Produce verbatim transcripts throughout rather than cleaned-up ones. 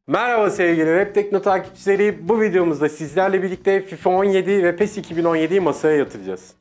Merhaba sevgili Web Tekno takipçileri. Bu videomuzda sizlerle birlikte FIFA on yedi ve PES iki bin on yediyi masaya yatıracağız.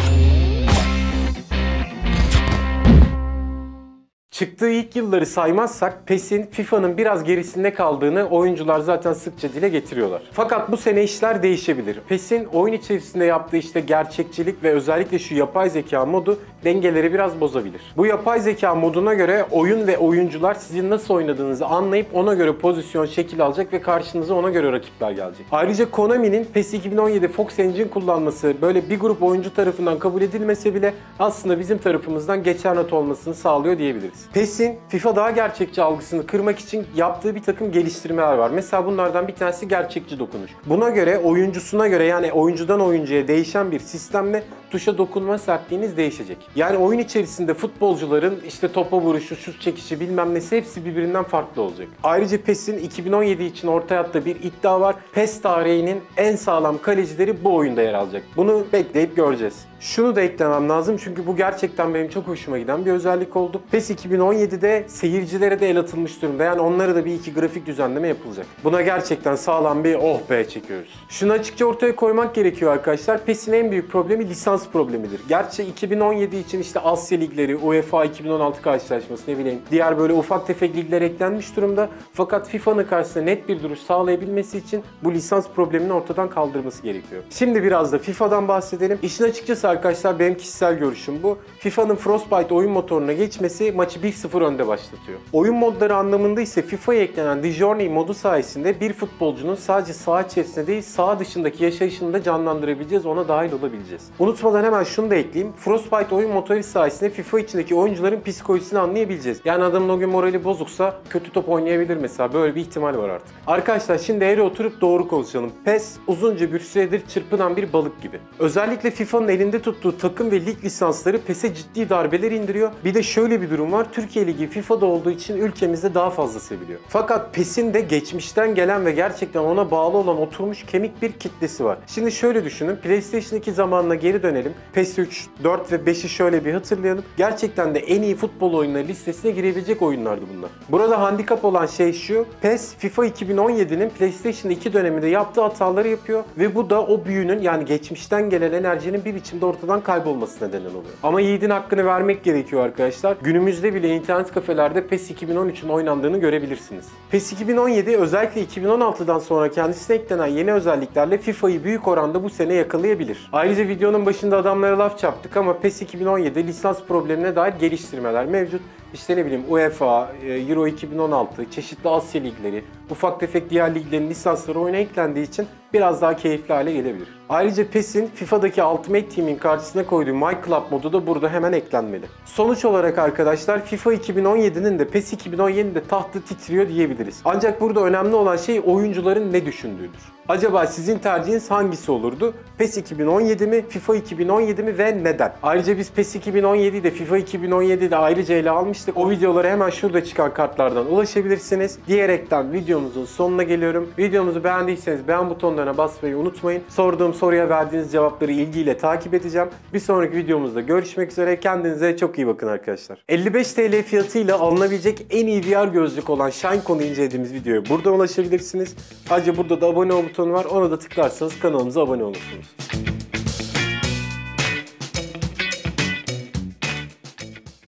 Çıktığı ilk yılları saymazsak PES'in FIFA'nın biraz gerisinde kaldığını oyuncular zaten sıkça dile getiriyorlar. Fakat bu sene işler değişebilir. PES'in oyun içerisinde yaptığı işte gerçekçilik ve özellikle şu yapay zeka modu dengeleri biraz bozabilir. Bu yapay zeka moduna göre oyun ve oyuncular sizin nasıl oynadığınızı anlayıp ona göre pozisyon, şekil alacak ve karşınıza ona göre rakipler gelecek. Ayrıca Konami'nin PES iki bin on yedi Fox Engine kullanması böyle bir grup oyuncu tarafından kabul edilmese bile aslında bizim tarafımızdan geçer not olmasını sağlıyor diyebiliriz. PES'in FIFA daha gerçekçi algısını kırmak için yaptığı bir takım geliştirmeler var. Mesela bunlardan bir tanesi gerçekçi dokunuş. Buna göre oyuncusuna göre yani oyuncudan oyuncuya değişen bir sistemle tuşa dokunma sertliğiniz değişecek. Yani oyun içerisinde futbolcuların işte topa vuruşu, şut çekişi bilmem nesi hepsi birbirinden farklı olacak. Ayrıca PES'in iki bin on yedi için ortaya attığı bir iddia var. PES tarihinin en sağlam kalecileri bu oyunda yer alacak. Bunu bekleyip göreceğiz. Şunu da eklemem lazım çünkü bu gerçekten benim çok hoşuma giden bir özellik oldu. PES iki bin on yedide seyircilere de el atılmış durumda. Yani onlara da bir iki grafik düzenleme yapılacak. Buna gerçekten sağlam bir oh be çekiyoruz. Şunu açıkça ortaya koymak gerekiyor arkadaşlar. PES'in en büyük problemi lisans problemidir. Gerçi iki bin on yedi için işte Asya ligleri, UEFA iki bin on altı karşılaşması ne bileyim diğer böyle ufak tefek ligler eklenmiş durumda. Fakat FIFA'nın karşısında net bir duruş sağlayabilmesi için bu lisans problemini ortadan kaldırması gerekiyor. Şimdi biraz da FIFA'dan bahsedelim. İşin açıkçası arkadaşlar benim kişisel görüşüm bu. FIFA'nın Frostbite oyun motoruna geçmesi maçı bir sıfır önde başlatıyor. Oyun modları anlamında ise FIFA'ya eklenen The Journey modu sayesinde bir futbolcunun sadece saha içerisinde değil saha dışındaki yaşayışını da canlandırabileceğiz, ona dahil olabileceğiz. Unutmadan hemen şunu da ekleyeyim. Frostbite oyun motoru sayesinde FIFA içindeki oyuncuların psikolojisini anlayabileceğiz. Yani adamın o gün morali bozuksa kötü top oynayabilir mesela. Böyle bir ihtimal var artık. Arkadaşlar şimdi eğri oturup doğru konuşalım. PES uzunca bir süredir çırpınan bir balık gibi. Özellikle FIFA'nın elinde tuttuğu takım ve lig lisansları PES'e ciddi darbeler indiriyor. Bir de şöyle bir durum var. Türkiye Ligi FIFA'da olduğu için ülkemizde daha fazla seviliyor. Fakat PES'in de geçmişten gelen ve gerçekten ona bağlı olan oturmuş kemik bir kitlesi var. Şimdi şöyle düşünün. PlayStation iki zamanına geri dönelim. PES üç, dört ve beşi şöyle bir hatırlayalım. Gerçekten de en iyi futbol oyunları listesine girebilecek oyunlardı bunlar. Burada handikap olan şey şu. PES, FIFA iki bin on yedinin PlayStation iki döneminde yaptığı hataları yapıyor ve bu da o büyünün yani geçmişten gelen enerjinin bir biçimde ortadan kaybolması neden oluyor. Ama yiğidin hakkını vermek gerekiyor arkadaşlar. Günümüzde bile internet kafelerde PES iki bin on üçün oynandığını görebilirsiniz. PES iki bin on yedi özellikle iki bin on altıdan sonra kendisine eklenen yeni özelliklerle FIFA'yı büyük oranda bu sene yakalayabilir. Ayrıca videonun başında adamlara laf çarptık ama PES iki bin on yedi lisans problemine dair geliştirmeler mevcut. İşte ne bileyim UEFA, Euro iki bin on altı, çeşitli Asya ligleri, ufak tefek diğer liglerin lisansları oyuna eklendiği için biraz daha keyifli hale gelebilir. Ayrıca PES'in FIFA'daki Ultimate Team'in karşısına koyduğu My Club modu da burada hemen eklenmeli. Sonuç olarak arkadaşlar FIFA iki bin on yedinin de PES iki bin on yedinin de tahtı titriyor diyebiliriz. Ancak burada önemli olan şey oyuncuların ne düşündüğüdür. Acaba sizin tercihiniz hangisi olurdu? PES iki bin on yedi mi, FIFA iki bin on yedi mi ve neden? Ayrıca biz PES iki bin on yediyi de FIFA iki bin on yediyi de ayrıca ele almıştık. O videolara hemen şurada çıkan kartlardan ulaşabilirsiniz. Diyerekten videomuzun sonuna geliyorum. Videomuzu beğendiyseniz beğen butonlarına basmayı unutmayın. Sorduğum soruya verdiğiniz cevapları ilgiyle takip edeceğim. Bir sonraki videomuzda görüşmek üzere. Kendinize çok iyi bakın arkadaşlar. elli beş TL fiyatıyla alınabilecek en iyi V R gözlük olan Shinecon'u incelediğimiz videoya buradan ulaşabilirsiniz. Ayrıca burada da abone ol butonu var. Ona da tıklarsanız kanalımıza abone olursunuz.